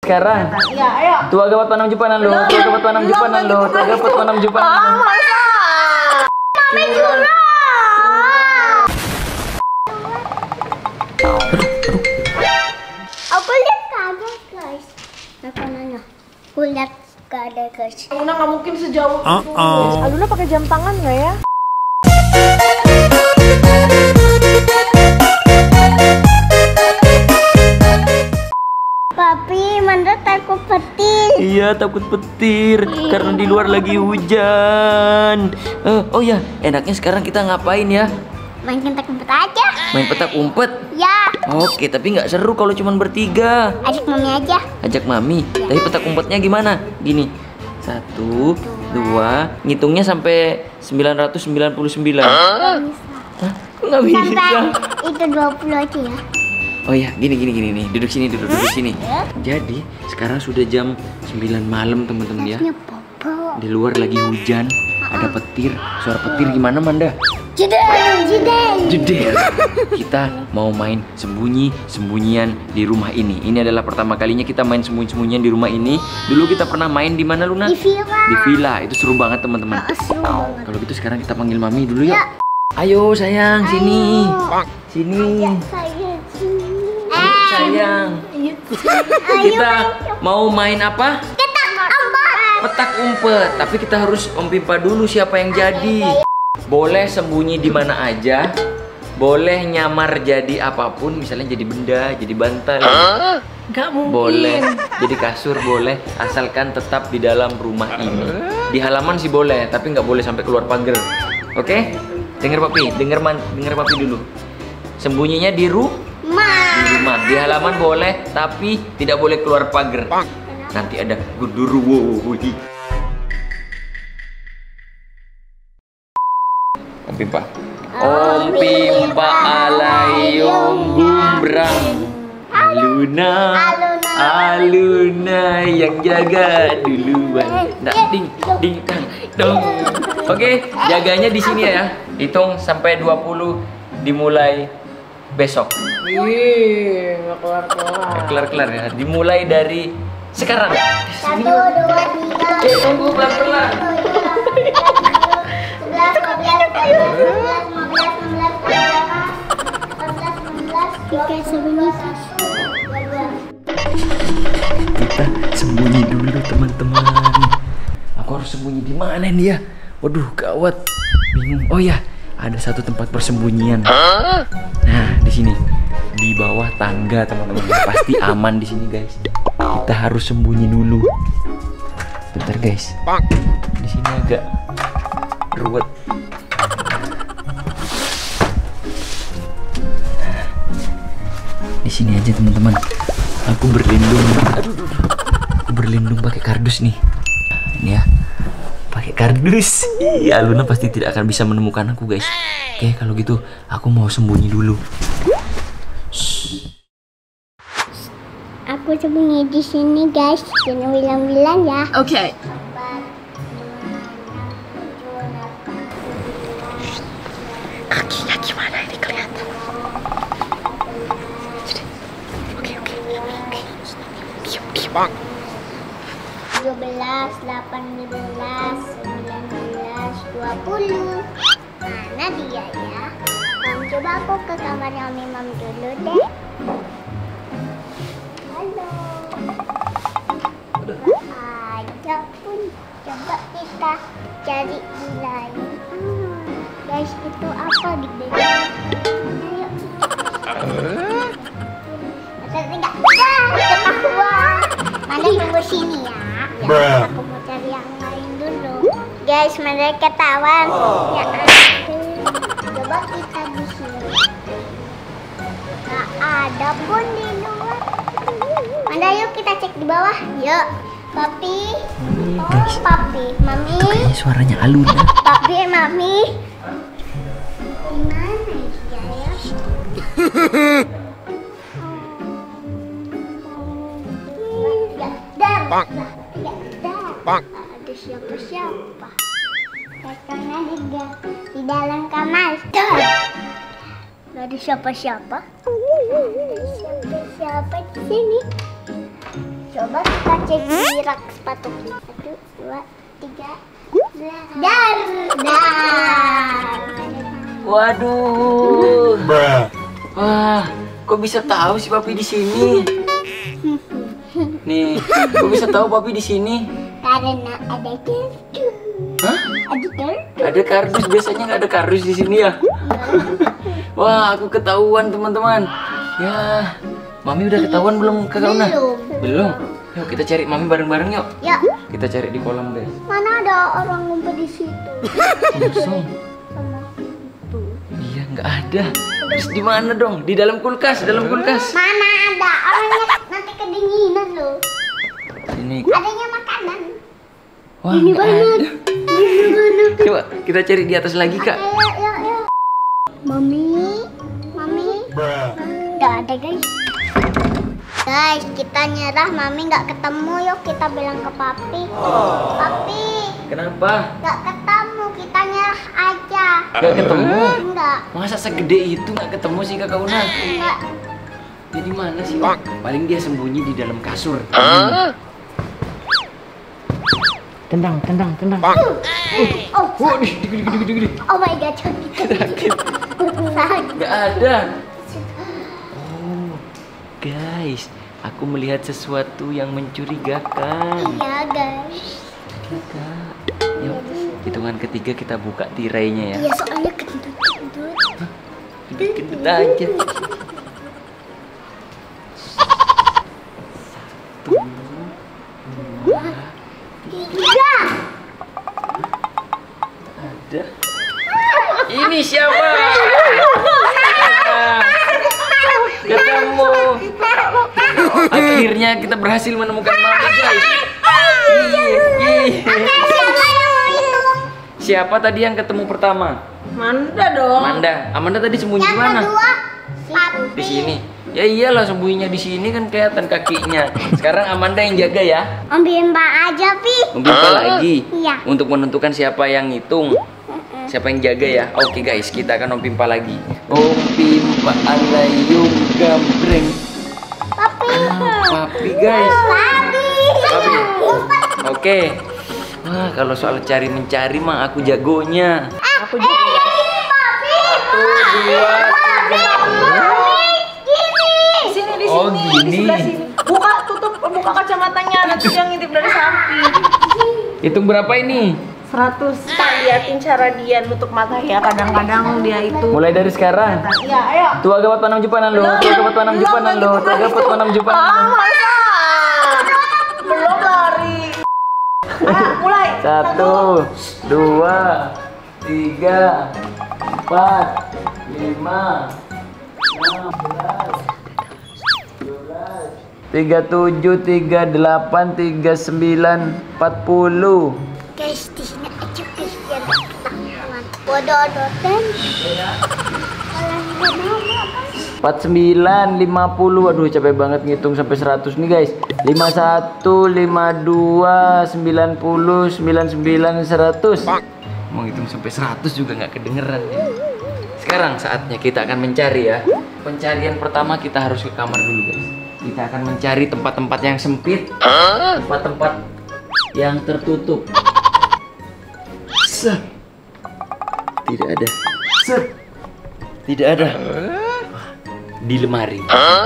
sekarang. Iya, ayo. Tua gapat panam jupanan lo. Tua gapat panam jupanan lo. Tua gapat panam jupanan. Mami curang. Aku lihat kaget guys. Makanannya. Aku lihat kaget guys. Aluna nggak mungkin sejauh itu. Aluna pakai jam tangan nggak ya? Papi, Manda takut petir. Iya takut petir karena di luar lagi hujan. Oh ya, enaknya sekarang kita ngapain ya? Main petak umpet aja. Main petak umpet? Ya. Oke, tapi nggak seru kalau cuma bertiga. Ajak mami aja. Ajak mami. Tapi petak umpetnya gimana? Gini. 1, 2, ngitungnya sampai 999. Hah? Nggak bisa. Sampai itu 20 aja ya. Oh ya, gini nih. Duduk sini. Jadi, sekarang sudah jam 9 malam, teman-teman ya. Bobo. Di luar lagi hujan, ada petir. Suara petir gimana, Manda? Jedel. Kita mau main sembunyi-sembunyian di rumah ini. Ini adalah pertama kalinya kita main sembunyi-sembunyian di rumah ini. Dulu kita pernah main di mana, Luna? Di villa. Di villa. Itu seru banget, teman-teman. Seru banget. Kalau gitu sekarang kita panggil mami dulu ya. Ayo, sayang, sini. Sini. Sayang. Kita mau main apa? Petak umpet. Tapi kita harus mempimpa dulu siapa yang jadi. Boleh sembunyi di mana aja. Boleh nyamar jadi apapun, misalnya jadi benda, jadi bantal. Nggak mungkin. Boleh jadi kasur, boleh, asalkan tetap di dalam rumah ini. Di halaman sih boleh, tapi nggak boleh sampai keluar pagar. Oke? Dengar papi, dengar papi dulu. Sembunyinya di rumah. Di halaman boleh, tapi tidak boleh keluar pagar. Nanti ada gundurwo. Om Pimpa. Om Pimpa alayong gumbrang. Aluna yang jaga duluan. Ding dong. Oke, jaganya di sini ya. Hitung sampai 20 dimulai besok. Wih, nggak kelar-kelar. Kelar ya. Dimulai dari sekarang. 1, 2, 3. Tunggu pelan-pelan. 11, 12, 13, 14, 15, 16, 17, 18, 19, 20. Kita sembunyi dulu, teman-teman. Aku harus sembunyi di mana nih ya? Waduh, gawat. Bingung. Oh ya, ada satu tempat persembunyian. Nah, di sini. Di bawah tangga, teman-teman. Pasti aman di sini, guys. Kita harus sembunyi dulu. Bentar, guys. Di sini agak ruwet. Di sini aja, teman-teman. Aku berlindung. Aku berlindung pakai kardus nih. Ini ya. Pakai kardus. Iya, Luna pasti tidak akan bisa menemukan aku, guys. Oke, kalau gitu aku mau sembunyi dulu. Aku sembunyi di sini guys, jangan bilang-bilang ya. Oke. Kakinya gimana ini kelihatan? Oke. Diam. 17, 18, 19, 20. Mana dia ya? Coba aku ke kamarnya Om Imam dulu deh. Halo. Ada pun. Coba kita cari di lain. Guys, itu apa di bawah? Ayo. Enggak. Ketahuan. Mana tunggu sini ya. Aku mau cari yang lain dulu. Guys, mereka ketahuan. Ya coba kita di sini. Nggak ada pun di luar. Mana yuk kita cek di bawah. Yuk. Papi. Guys. Papi. Mami. Itu kayaknya suaranya Aluna. Papi, Mami. Di mana dia ya? Ada siapa-siapa. Katanya di dalam kamar. Gak ada siapa-siapa. Ada siapa-siapa di sini. Coba kita cek di rak sepatu. 1, 2, 3. Dar. Waduh. Wah, kok bisa tahu sih papi di sini? Nih, kok bisa tahu papi di sini? Karena ada kardus. Hah? Ada kardus. Ada kardus, biasanya nggak ada kardus di sini ya. Wah, aku ketahuan teman-teman. Ya, Mami udah ketahuan belum Kakak Una? Belum. Yuk kita cari Mami bareng-bareng yuk. Ya, Kita cari di kolam guys. mana ada orang ngumpet di situ? Kosong. Sama itu. Iya nggak ada. Terus di mana dong? Di dalam kulkas, dalam kulkas. Mana ada orangnya nanti kedinginan loh. Ini. Adanya makanan. Wah, nggak ada. Coba kita cari di atas lagi kak. Ayo. Mami. Nggak ada guys. Guys, kita nyerah. Mami nggak ketemu. Yuk kita bilang ke papi. Papi. Kenapa? Nggak ketemu. Kita nyerah aja. Nggak ketemu? Enggak. Masa segede itu nggak ketemu sih Kakak Una? Enggak. Jadi mana sih? Paling dia sembunyi di dalam kasur. Tendang. Oh, Wah, gede. oh my god, sakit. Nggak ada. Oh, guys, aku melihat sesuatu yang mencurigakan. Iya guys. Kak, yuk, hitungan ketiga kita buka tirainya ya. Iya soalnya kentut. Kita aja. 1, 2, 3. ada. Ini siapa? Ketemu. Akhirnya kita berhasil menemukan Mami guys. Siapa tadi yang ketemu pertama? Manda dong. Amanda tadi sembunyi di Yang mana? kedua, papi. Di sini. Ya iyalah sembunyinya di sini kan kelihatan kakinya. Sekarang Amanda yang jaga ya. Om Bimba aja, Pi. Membuka lagi. Iya. Untuk menentukan siapa yang ngitung. Siapa yang jaga ya? Oke guys, kita akan Om Pimpa lagi. Om Pimpa alayum gambreng. Papi. Papi guys. Papi. Papi. Oke. Wah, kalau soal cari mencari mah aku jagonya. Aku juga. Papi. 1, 2, 3. Sini di Oh, sini, gini. di sebelah sini. Buka kacamatanya, nanti dia ngintip dari samping. Hitung berapa ini? 100. Kita liatin cara dia nutup mata ya. Kadang-kadang dia itu. Mulai dari sekarang. Iya, ayo. Tua gapat panam jupanan lo. Tua gapat panam jupanan lo. Tua gapat panam jupanan lo. Masa? Belum lari. Ayo, mulai. 1, 2, 3, 4, 5, 16, 17, 38, 39, 40. Guys, di sini aja guys biar gak ketahuan. Bodoh-bodohan. Kalau nggak mau apa? 49, 50. Aduh, capek banget ngitung sampai 100 nih, guys. 51, 52, 90, 99, 100. Mau ngitung sampai 100 juga nggak kedengeran. Sekarang saatnya kita akan mencari ya. Pencarian pertama kita harus ke kamar dulu, guys. Kita akan mencari tempat-tempat yang sempit, tempat-tempat yang tertutup. Set. Tidak ada. Set. Tidak ada. Di lemari.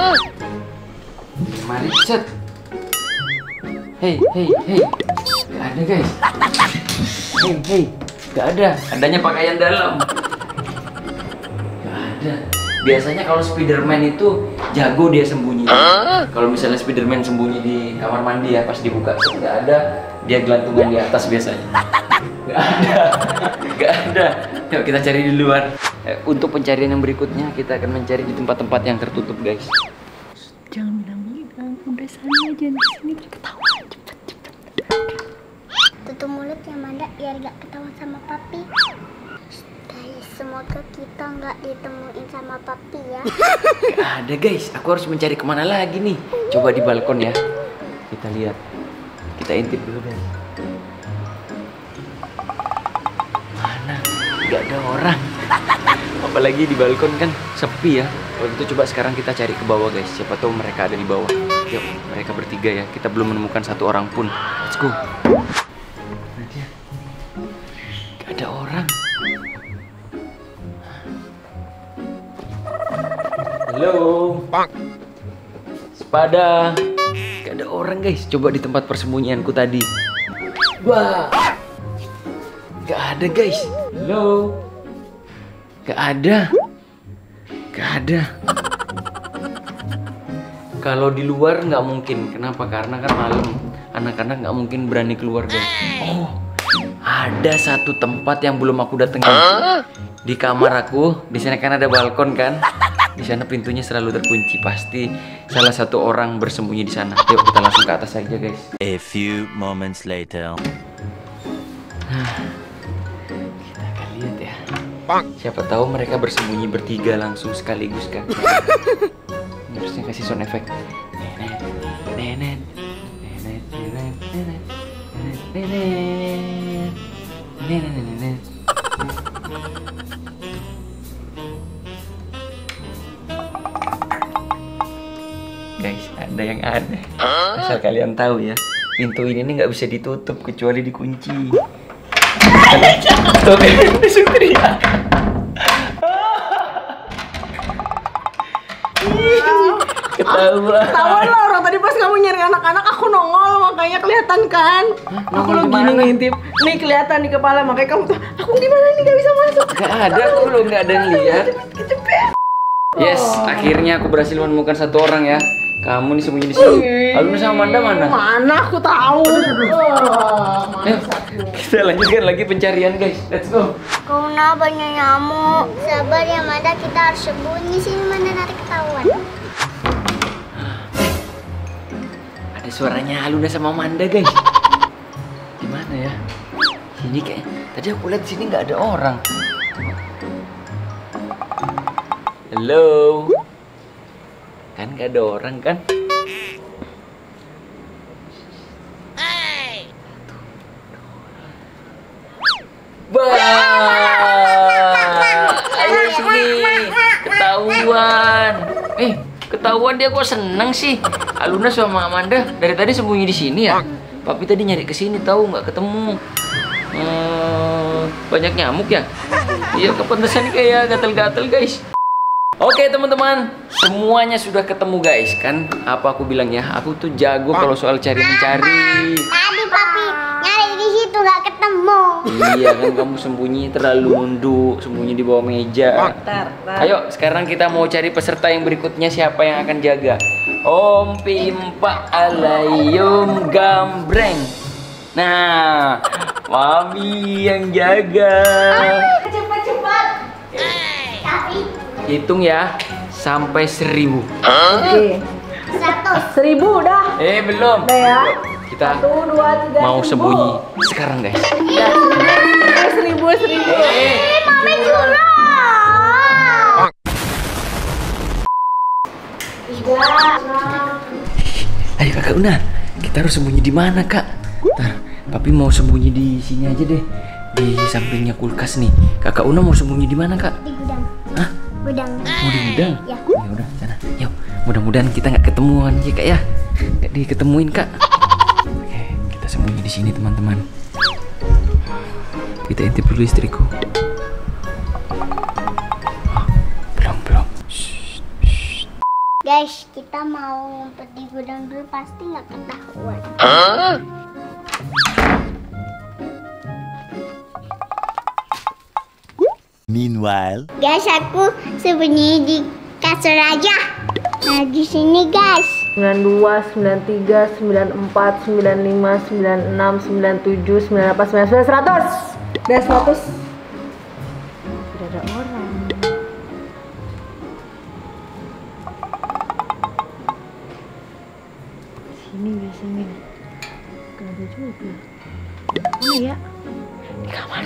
Lemari, set. Hei. Gak ada, guys. Hei. Gak ada. Adanya pakaian dalam. Gak ada. Biasanya kalau Spiderman itu jago dia sembunyi. Kalau misalnya Spiderman sembunyi di kamar mandi ya, pas dibuka nggak ada, dia gelantungan di atas biasanya. Gak ada. Yuk kita cari di luar. Untuk pencarian yang berikutnya kita akan mencari di tempat-tempat yang tertutup, guys. Jangan bilang, udah sana aja di sini ketahuan. Cepet. Tutup mulutnya Manda biar gak ketahuan sama papi. Guys, semoga kita nggak ditemuin sama papi ya. Gak ada, guys. Aku harus mencari kemana lagi nih? Coba di balkon ya. Kita lihat. Kita intip dulu, guys. Mana? Gak ada orang. Apalagi di balkon kan sepi ya. Waktu itu coba sekarang kita cari ke bawah, guys. Siapa tahu mereka ada di bawah. Yuk, mereka bertiga ya. Kita belum menemukan satu orang pun. Let's go. Nah, dia. Gak ada orang. Halo. Sepada. Gak ada orang guys. Coba di tempat persembunyianku tadi. Wah. Gak ada guys. Halo. Gak ada. Gak ada. Kalau di luar nggak mungkin. Kenapa? Karena kan malam. Anak-anak nggak mungkin berani keluar guys. Oh, ada satu tempat yang belum aku datengin. Di kamar aku. Di sana kan ada balkon kan. Di sana pintunya selalu terkunci. Pasti salah satu orang bersembunyi di sana. Yuk kita langsung ke atas aja guys. A few moments later. Kita akan lihat ya. Siapa tahu mereka bersembunyi bertiga langsung sekaligus kan. Harusnya kasih sound effect. Nenet, nenet, nenet, nenet, nenet, nenet, nenet, nenet, nenet. Guys, ada yang aneh. Asal kalian tahu ya, pintu ini nggak bisa ditutup kecuali dikunci. Tuh kan, langsung teriak. Ketahuan lah orang tadi pas kamu nyari anak-anak aku nongol makanya kelihatan kan. Aku lo gini ngintip. Nih kelihatan di kepala makanya kamu tuh aku gimana nih gak bisa masuk. Gak ada, aku belum nggak ada yang lihat. Yes, akhirnya aku berhasil menemukan satu orang ya. Kamu nih sembunyi di sini. Lalu sama Amanda mana? Mana aku tahu. Ayo, kita lanjutkan lagi pencarian guys. Let's go. Karena banyak nyamuk. Sabar ya Manda, kita harus sembunyi sini Manda nanti ketahuan. Ada suaranya Aluna sama Amanda guys. Gimana ya? Sini kayak. Tadi aku lihat sini nggak ada orang. Halo. Kan nggak ada orang kan? Ayo sini, ketahuan. Ketahuan dia kok seneng sih. Aluna sama Amanda dari tadi sembunyi di sini ya. Papi tadi nyari ke sini tahu nggak ketemu. Banyak nyamuk ya. Iya kepantesan kayak gatel-gatel guys. Oke teman-teman, semuanya sudah ketemu guys. Kan apa aku bilang ya, aku tuh jago kalau soal cari-mencari. Tadi papi nyari di situ nggak ketemu. Iya kan kamu sembunyi terlalu nunduk, sembunyi di bawah meja. Ayo sekarang kita mau cari peserta yang berikutnya, siapa yang akan jaga? Om Pimpa Alayum Gambreng. Nah, Mami yang jaga. Cepat-cepat. Tapi Hitung ya sampai 1000. Oke. 100. 1000 udah. Belum. Udah ya. Kita 1, 2, 3. mau sembunyi sekarang guys. 1000. Mami curang. 3. Ayo kakak Una, kita harus sembunyi di mana kak? Nah, papi mau sembunyi di sini aja deh, di sampingnya kulkas nih. Kakak Una mau sembunyi di mana kak? Di gudang. Hah? Gudang. Mau di gudang? Ya. Ya udah sana. Yuk, mudah-mudahan kita nggak ketemuan ya kak ya. Nggak diketemuin kak. Oke, kita sembunyi di sini teman-teman. Kita intip dulu istriku. Belum. Guys, kita mau ngumpet di gudang dulu pasti nggak ketahuan. Meanwhile, Guys, aku sembunyi di kasur aja. Nah, di sini guys. 92, 93, 94, 95, 96, 97, 98, 99, 100. Udah 100. Tidak ada orang. Sini biasanya. Gak ada juga. Mana ya? Di kamar.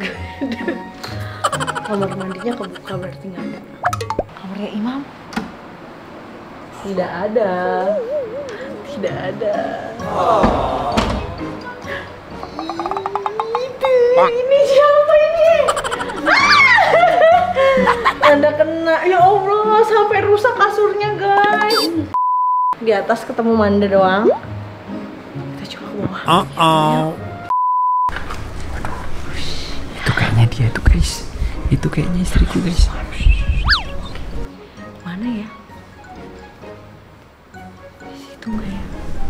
Kamar mandinya kebuka berarti nggak ada. Kamarnya Imam. Tidak ada. Tidak ada. Ini siapa ini? Anda kena. Ya Allah, sampai rusak kasurnya, guys. Di atas ketemu Manda doang. Kita coba ke bawah. Itu kayaknya dia tuh guys. Itu kayaknya istriku guys. Mana ya? Di situ nggak ya?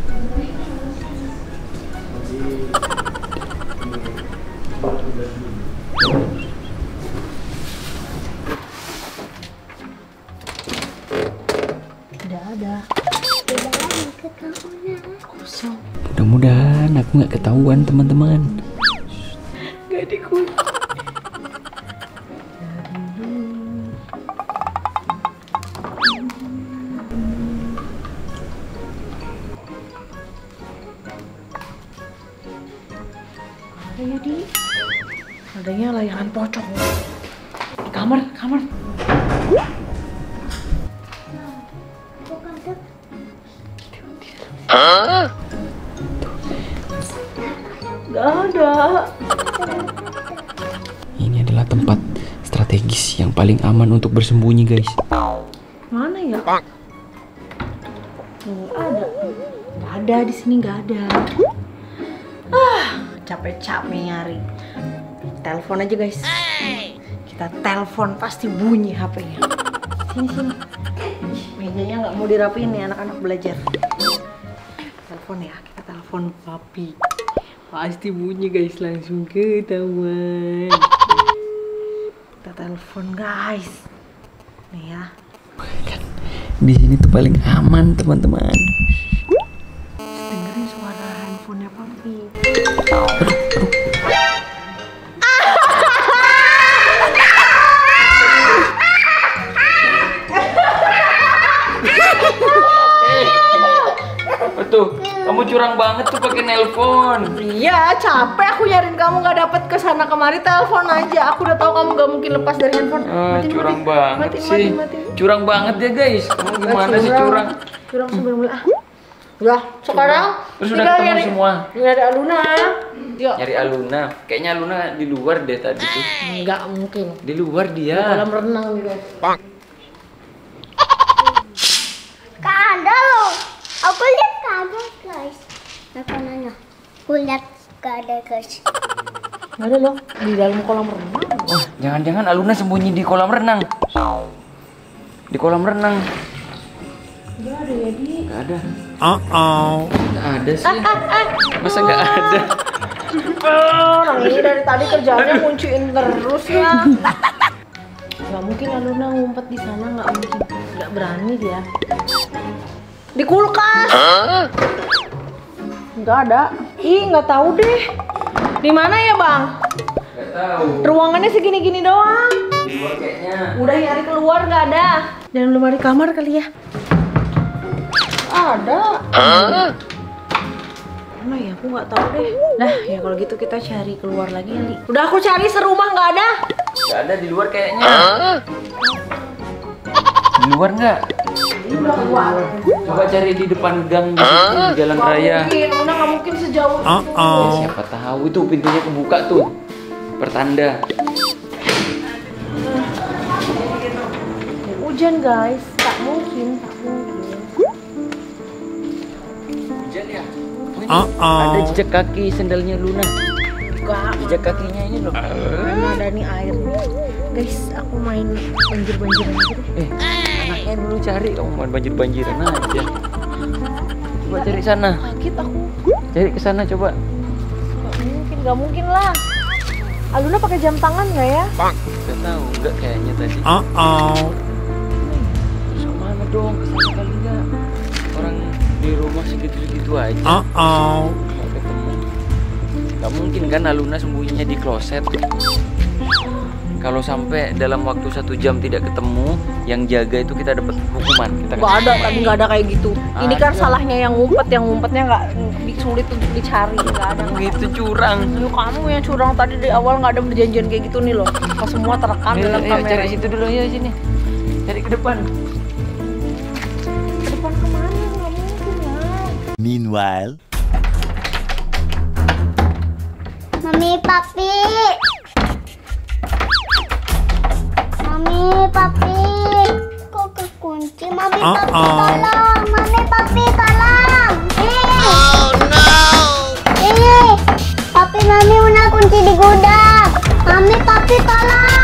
Tidak ada. Kosong. Mudah-mudahan aku nggak ketahuan teman-teman. Gak dikunci. Adanya di, adanya layangan pocong. Di kamar. Gak ada. Ini adalah tempat strategis yang paling aman untuk bersembunyi guys. Mana ya? Nggak ada. Nggak ada di sini, nggak ada. Capek-capek nyari. Telepon aja guys. Kita telepon pasti bunyi HP-nya. Sini. Mejanya nggak mau dirapiin nih anak-anak belajar. Telepon ya, kita telepon papi. Pasti bunyi guys, langsung ketahuan. Kita telepon guys. Nih ya. Di sini tuh paling aman teman-teman. Dengerin suara handphonenya papi. Betul, kamu curang banget tuh pakai nelpon. Iya, capek aku nyariin kamu nggak dapet kesana kemari, telepon aja. Aku udah tahu kamu nggak mungkin lepas dari handphone. Curang banget sih. Curang banget ya guys. Kamu gimana sih curang? Curang sebenarnya. Udah, sekarang Terus udah ketemu semua. Nyari Aluna. Yuk. Nyari Aluna. Kayaknya Aluna di luar deh tadi tuh. Nggak mungkin. Di luar Di dia. kolam renang nih guys. Gak ada loh. Aku lihat gak ada guys. Apa nanya? Aku lihat gak ada guys. Nggak ada loh di dalam kolam renang. Wah, jangan-jangan Aluna sembunyi di kolam renang. Di kolam renang. Nggak ada ya di. Nggak ada. Nggak ada sih. Masa nggak ada? Orang ini dari tadi kerjaannya ngunciin terus ya. Nggak mungkin Aluna ngumpet di sana, nggak mungkin. Nggak berani dia. Di kulkas. Nggak ada. Ih, nggak tahu deh. Di mana ya bang? Nggak tahu. Ruangannya segini-gini doang. Di luar kayaknya. Udah nyari keluar nggak ada. Jangan lemari kamar kali ya. Ada. Mana ya? Aku nggak tahu deh. Nah ya kalau gitu kita cari keluar lagi ya Li. Udah aku cari serumah nggak ada. Nggak ada di luar kayaknya. Di luar nggak? Coba cari di depan gang di situ, di jalan raya. Nggak mungkin sejauh itu. Ya, siapa tahu itu pintunya kebuka tuh. Pertanda. Hujan guys, tak mungkin. Hujan ya? Ada jejak kaki sendalnya Luna. Enggak. Jejak kakinya ini loh. Mana ada nih air nih. Guys, aku main banjir-banjiran aja deh. Anaknya dulu cari, kamu main banjir-banjiran aja. Coba cari sana. Sakit aku. Cari ke sana coba. Nggak mungkin lah. Aluna pakai jam tangan nggak ya? Gak tahu, enggak kayaknya tadi. Terus kemana dong? Kesana kali enggak? Orang di rumah segitu-segitu aja. Nggak ketemu. Gak mungkin kan Aluna sembunyinya di kloset. Kalau sampai dalam waktu 1 jam tidak ketemu, yang jaga itu kita dapat hukuman. Kita Nggak ada, tadi nggak ada kayak gitu. Ini kan Ada. salahnya yang ngumpetnya nggak sulit untuk dicari, nggak ada. Gitu curang. Ayo, kamu yang curang tadi di awal nggak ada perjanjian kayak gitu nih loh. Pas semua terekam dalam Ayo kamera. cari situ dulu ya sini. Cari ke depan. Ke depan Meanwhile. Mami, papi. Mami, papi. Kok kekunci? Mami, papi, tolong. Mami, papi, tolong. Oh no. Papi, mami, una kunci di gudang. Mami, papi, tolong.